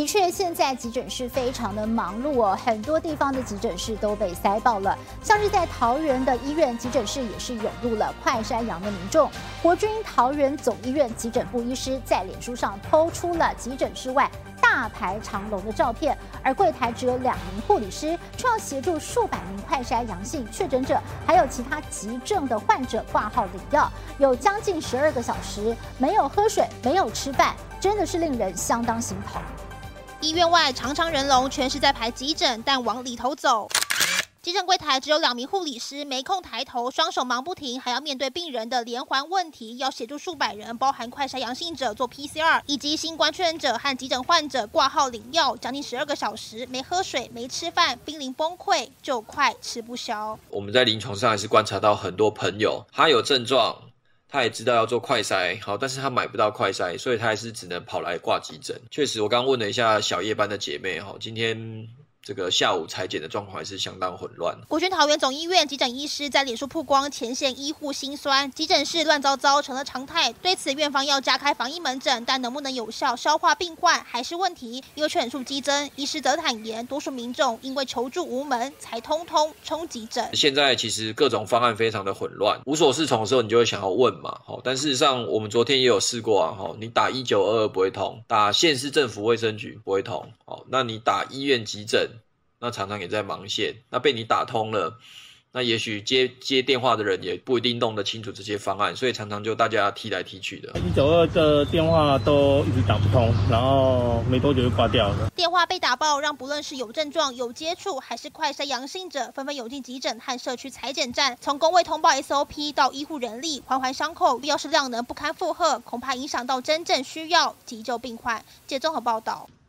的确，现在急诊室非常的忙碌哦，很多地方的急诊室都被塞爆了。像是在桃园的医院急诊室也是涌入了快筛阳的民众。国军桃园总医院急诊部医师在脸书上抛出了急诊室外大排长龙的照片，而柜台只有2名护理师，却要协助数百名快筛阳性确诊者，还有其他急症的患者挂号领药，有将近12个小时没有喝水，没有吃饭，真的是令人相当心疼。 医院外长长人龙，全是在排急诊，但往里头走。急诊柜台只有2名护理师，没空抬头，双手忙不停，还要面对病人的连环问题，要协助数百人，包含快筛阳性者做 PCR， 以及新冠确诊者和急诊患者挂号领药，将近12个小时，没喝水，没吃饭，濒临崩溃，就快吃不消。 我们在临床上还是观察到很多朋友，他有症状，他也知道要做快筛，好，但是他买不到快筛，所以他还是只能跑来挂急诊。确实，我刚问了一下小夜班的姐妹，今天这个下午采检的状况还是相当混乱。 国军桃园总医院急诊医师在脸书曝光前线医护心酸，急诊室乱糟糟成了常态。对此，院方要加开防疫门诊，但能不能有效消化病患还是问题。因为确诊数激增，医师则坦言，多数民众因为求助无门，才通通冲急诊。 现在其实各种方案非常的混乱，无所适从的时候，你就会想要问嘛。但事实上，我们昨天也有试过啊。你打1922不会通，打县市政府卫生局不会通。那你打医院急诊，那常常也在忙线，那被你打通了，那也许接电话的人也不一定弄得清楚这些方案，所以常常就大家踢来踢去的。 192的电话都一直打不通，然后没多久就挂掉了。 电话被打爆，让不论是有症状、有接触，还是快筛阳性者，纷纷涌进急诊和社区采检站。从公卫通报 SOP 到医护人力，环环相扣，要是量能不堪负荷，恐怕影响到真正需要急救病患。记者综合报道。